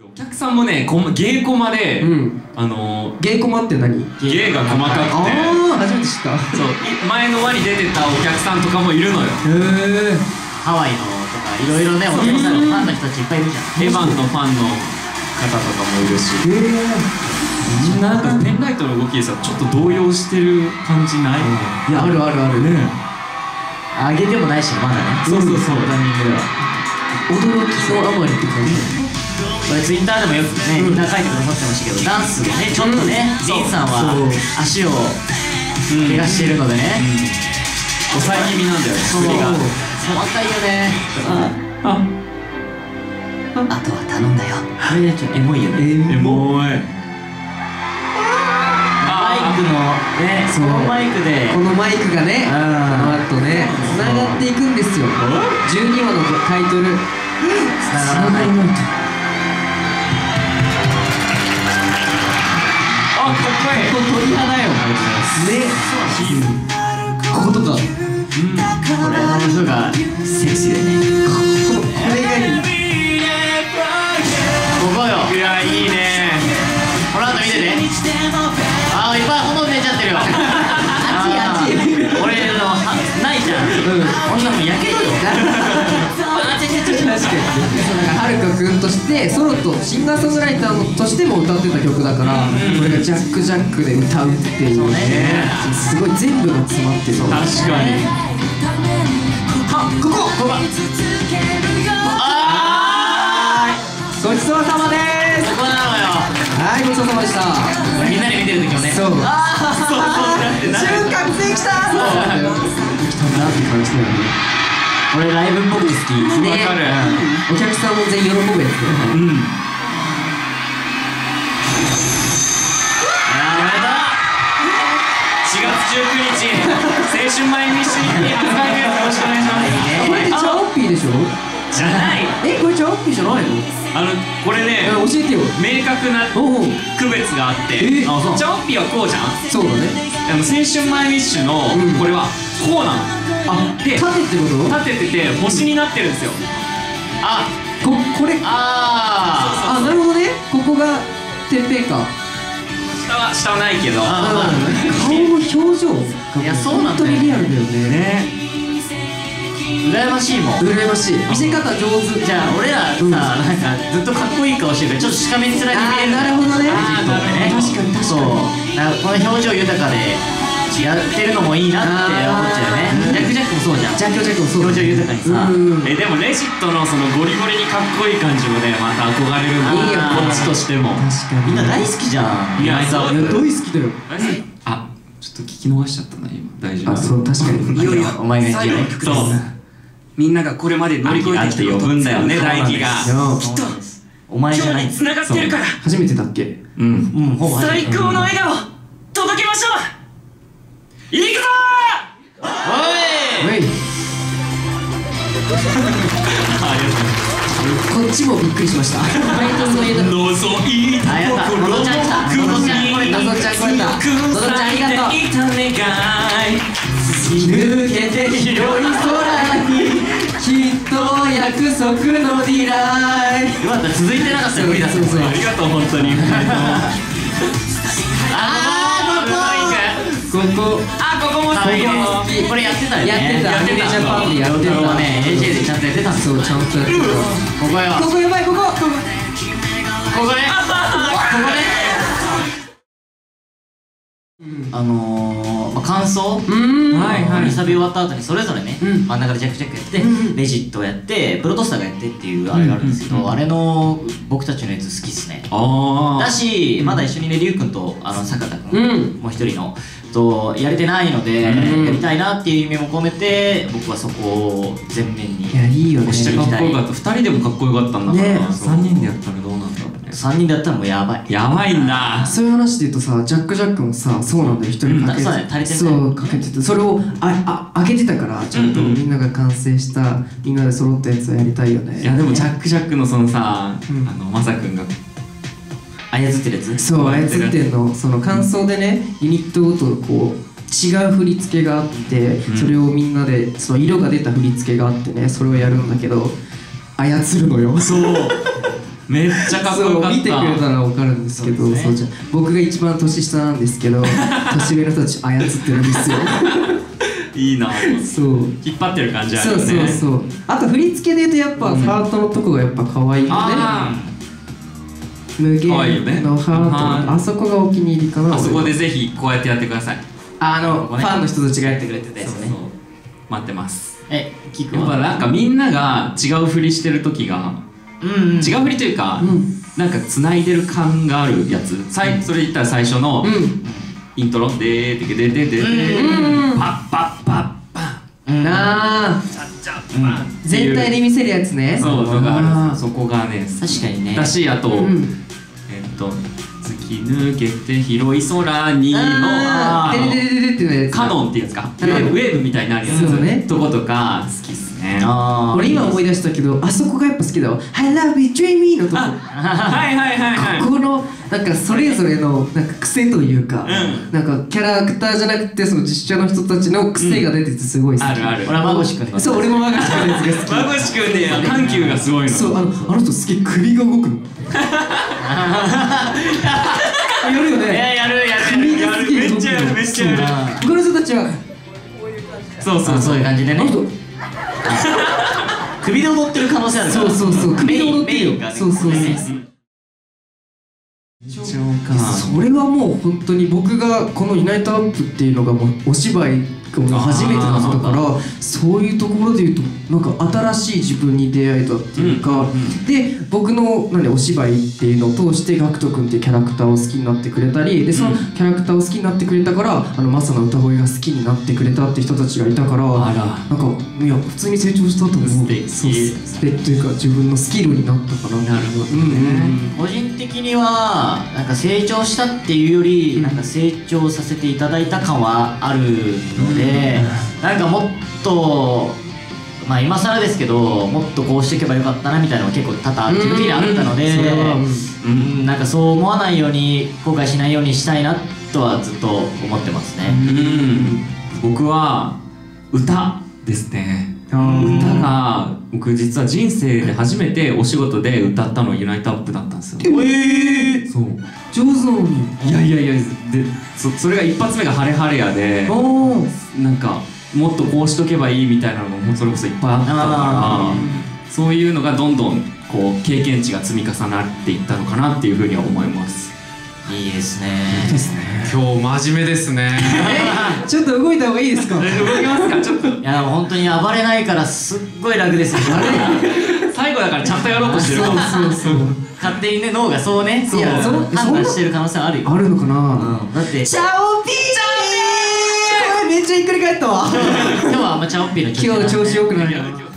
お客さんもね、芸コマで、 芸コマって何？ 芸が細かくて、 初めて知った。 そう、前の輪に出てたお客さんとかもいるのよ。 へえ。 ハワイのとかいろいろね、お客さんのファンの人たちいっぱいいるじゃん。 エヴァンのファンの方とかもいるし、みんななんかペンライトの動きでさ、ちょっと動揺してる感じない？ いや、あるあるあるね。 あげてもないしまだね。 そうそうそう、タイミングでは驚きのあまりって感じ。 これツイッターでもよくね、みんな書いてくださってましたけど、ダンスをね、ちょっとね、リンさんは足を怪我しているのでね、 抑え気味なんだよね、 振りが細かいよね。あとは頼んだよ。これね、ちょっとエモいよね。 エモい。 マイクのね、このマイクでこのマイクがね、この後ね、つながっていくんですよ。12話のタイトル、 つながらない。 あ、かっこいい。 ここ鳥肌よ。ね、こことか。 これの人がセクシーだね。 これがいい。 ここよ。 いや、いいね。 この後見てて。ああ、いっぱい炎出ちゃってるよ。 あっち俺のないじゃん。こんなもんやけどよ。 確かに。はるかくんとしてソロとシンガーソングライターとしても歌ってた曲だから、これがジャックジャックで歌うっていうね、すごい全部が詰まってる。 確かに。 ここごちそうさまです。 ここなのよ。 はい、ごちそうさまでした。 みんなで見てる時もね。 そう。瞬間できた。そうなんだよ。できたんだって感じだよね。 俺ライブっぽくて好き。 わかる。 お客さんも全員喜ぶやつね。 うん。 おめでとう。 4月19日、青春マイミッションに発売です。よろしくお願いします。 これってチャオッピーでしょ？ じゃない。 これチャオッピーじゃないの？ これね、 教えてよ。 明確な区別があって、チャオッピーはこうじゃん。 そうだね。 青春マイミッシュのこれはこうなの。 で、縦ってこと？ 立ててて星になってるんですよ。 これ。なるほどね。ここがてっぺんか。 下はないけど。 顔の表情がいや、そうなんだよ。 本当にリアルだよね。 羨ましいもん。 羨ましい。見せ方上手。 じゃあ俺らさ、なんかずっとかっこいい顔してるからちょっとしかめっ面に見える。 なるほどね。 確かに確かに。この表情豊かでやってるのもいいなって思っちゃうよね。ジャックジャックもそうじゃん。 ジャックジャックもそう。 表情豊かにさ。 でもレジットのそのゴリゴリにかっこいい感じもね、また憧れるんだ。いいよ、こっちとしても。 確かに。 みんな大好きじゃん。 いや、 大好きだよ。 あ、ちょっと聞き逃しちゃったな、今。大丈夫。 そう、確かに。 いよいよお前が言うね。 そう。みんながこれまで乗り越えてきて呼ぶんだよね、大輝が。 きっとお前じゃない。 繋がってるから。 初めてだっけ？ うん、ほぼ最高の笑顔届けましょう。いくぞー。 おい。こっちもびっくりしました。 覗いた心の奥にのぞちゃん来れた。のぞちゃんありがとう。抜けて広い空にきっと約束のディライ。 よかった、続いてなかったら無理だ。 ありがとう、本当に。 ここも好き。 これやってたよね。 やってた。 やってた。 ジャパンでやってた。 はね、AJ でちゃんとやってたんですよ。 そう、ちゃんとやってた。 ここよ。 ここやばい、ここ。 ここね。ここね。感想リサビ終わった後にそれぞれね、真ん中でジャックジャックやってレジットをやってプロトスターがやってっていうあれがあるんですけど、あれの僕たちのやつ好きっすね。だしまだ一緒にね、りゅうくんと坂田くんもう一人のとやれてないのでやりたいなっていう意味も込めて、僕はそこを全面に押してかっこよかった。2人でもかっこよかったんだから、3人でやったらどうなんだろうね。 3人でやったらもうやばい。 やばいんだ。 そういう話で言うとさ、ジャックジャックもさ、そうなんだよ。一人かけて、そうかけてて、それを開けてたから、ちゃんとみんなが完成したみんなで揃ったやつをやりたいよね。 いやでもジャックジャックのそのさ、まさくんが操ってるやつ。 そう、操ってんの。その感想でね、ユニットごとこう違う振り付けがあって、それをみんなでその色が出た振り付けがあってね、それをやるんだけど操るのよ。 そうめっちゃかっこよかった。 そう見てくれたら分かるんですけど、そうじゃ僕が一番年下なんですけど年上の人たち操ってるんですよ。 いいな。 そう引っ張ってる感じあるそうよね。 そうそう。あと振り付けで言うとやっぱハートのとこがやっぱ可愛いよね。無可愛いよね限のハート、あそこがお気に入りかな。 あそこでぜひこうやってやってください。 ファンの人たちがやってくれてたやつね。 待ってます。 キクやっぱなんかみんなが違う振りしてる時が、違う振りというか、なんか繋いでる感があるやつ。それ言ったら最初のイントロでーてけででででパッパッパッパッああ全体で見せるやつね。 そうのがある。そこがね確かにね。 だし、あと突き抜けて広い空にのカノンっていうんですか、ウェーブみたいになるやつとことか好きっすね。 俺今思い出したけど、あそこがやっぱ好きだわ。I love you dreamy のとこ。 はいはいはいはい。 ここのなんかそれぞれのなんか癖というか、なんかキャラクターじゃなくてその実写の人たちの癖が出ててすごい好き。 あるある。 俺はまごしくん。 そう、俺もまごしくんのやつが好き。 まごしくんで緩急がすごいの。 そう、あの人すげえ首が動くの。やるよね。 やるめっちゃやるめっちゃやる。 他の人たちはそういう感じでね。首で踊ってる可能性あるから。 そう首で踊ってるよ。 そうそれはもう本当に僕がこのユナイトアップっていうのがもうお芝居が初めてだったからそういうところで言うとなんか新しい自分に出会えたっていうか、で僕のお芝居っていうのを通してガクト君っていうキャラクターを好きになってくれたりでそのキャラクターを好きになってくれたからマサの歌声が好きになってくれたって人たちがいたからなんかいや普通に成長したと思う。素敵というか自分のスキルになったかな。 なるほどね。 個人的にはなんか成長したっていうよりなんか成長させていただいた感はあるので、なんかもっとまあ今更ですけどもっとこうしていけばよかったなみたいなのが結構多々自分的にあったので、なんかそう思わないように後悔しないようにしたいなとはずっと思ってますね。 僕は歌ですね。歌が僕実は人生で初めてお仕事で歌ったのユナイトアップだったんですよ。そう上手なのに。 いやでそれが一発目が「ハレハレや」でなんかもっとこうしとけばいいみたいなのもそれこそいっぱいあったからそういうのがどんどんこう経験値が積み重なっていったのかなっていうふうには思います。 いいですね。 今日真面目ですね。 ちょっと動いた方がいいですか。動きますかちょっと。 いや本当に暴れないからすっごい楽ですよ。 最後だからちゃんとやろうとしてる。そう勝手にね脳がそうね判断してる可能性あるよ。 あるのかな。 だってチャオピーめっちゃひっくり返ったわ。 今日はあんまチャオッピーの今日調子よくないな。